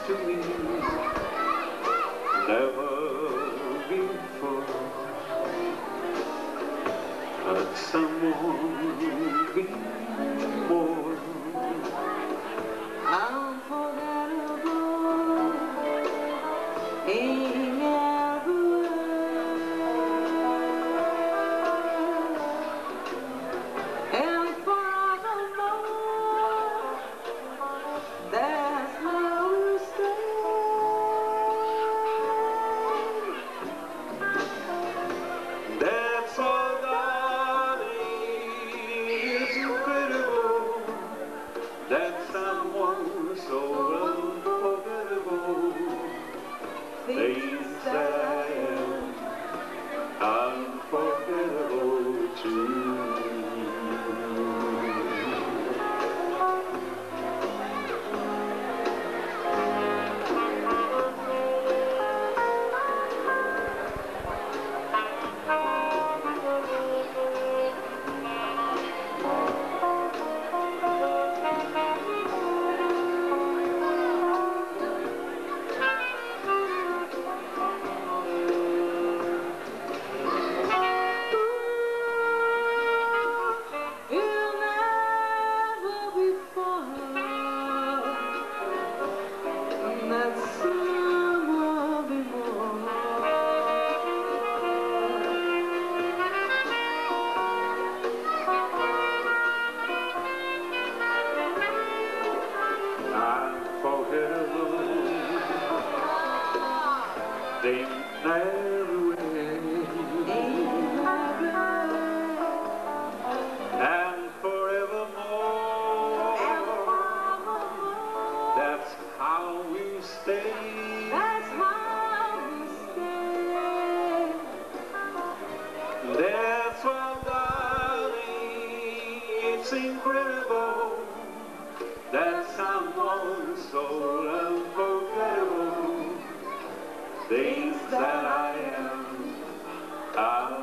to me. Never before had someone been more unforgettable in every way, and forevermore. That's how we stay. That's all, darling. It's incredible that someone so unforgettable thinks that I am unforgettable too. They never will, and forevermore. That's how we stay. That's how we stay. That's why, darling, it's incredible that someone so unforgettable thinks that I am